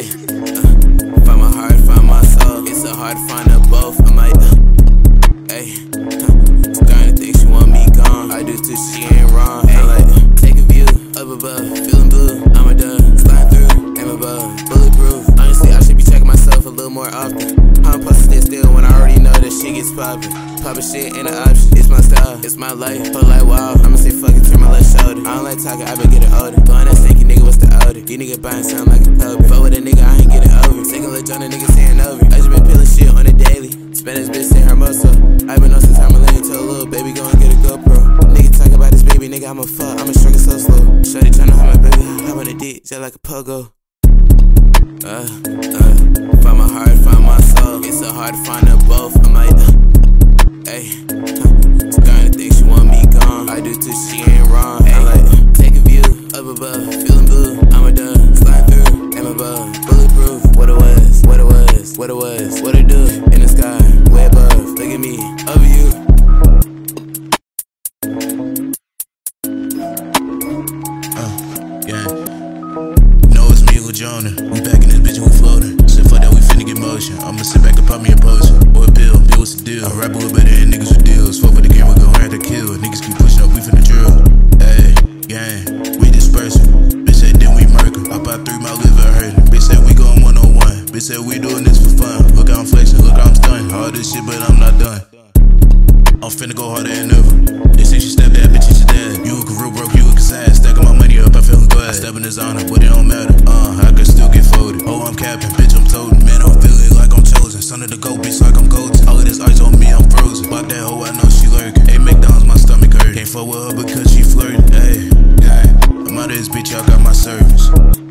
Ay, find my heart, find my soul. It's so hard to find them both. I'm like, ay, starting to think she want me gone. I do too, she ain't wrong. I like, take a view, up above, feeling blue. I'm a dove, sliding through, aim above, bulletproof. Honestly, I should be checking myself a little more often. I'm supposed to stay still when I already know that shit gets poppin'. Poppin' shit ain't an option. It's my style, it's my life. Feel like wow, I'ma say fuck it, turn my left shoulder. I don't like talking, I been getting older. Going that stinky nigga, what's the older? These niggas buying sound like a Toby. Fuck with a nigga, I ain't getting over. Taking a little John, a nigga saying over. I just been peeling shit on the daily. Spanish bitch saying her muscle. I been on since I'm a lady, tell a little baby go and get a GoPro. Nigga talk about this baby, nigga, I'ma fuck, I'ma struggle so slow. Shorty tryna hold my baby, hop on the dick, just like a pogo. Find my heart, find my soul. It's so hard to find them both. I'm like, ay, starting to think she want me gone. I do too, she ain't wrong. I like, take a view, up above, feeling blue. I'm a dove, slide through, aim above, bulletproof. What it was, what it was, what it was, what it do in the sky, way above. Look at me, over you. Jonah. We back in this bitch and we floating. Shit, fuck that, we finna get motion. I'ma sit back and pop me a potion. Or a pill, what's the deal? I rap a little better than niggas with deals. Fuck for the game, we gon' have to kill. Niggas keep pushing up, we finna drill. Ayy, gang, we dispersing. Bitch said then we murder. I bought 3 my liver hurting. Bitch said we going 1-on-1. Bitch said we doing this for fun. Look how I'm flexing, look how I'm stunning. All this shit, but I'm not done. I'm finna go harder than ever. They say she stepped that bitch, she's dead. You a real broke, you a cassette. Stacking my money up, I feelin' glad. I step in his honor, but it don't matter. I can still get folded. Oh, I'm capping, bitch, I'm toting. Man, I'm feeling like I'm chosen. Son of the goat, bitch, like I'm golden. All of this ice on me, I'm frozen. Block that hoe, I know she lurking. Hey, McDonald's, my stomach hurt. Can't fuck with her because she flirting. Hey, I'm out of this bitch, y'all got my service.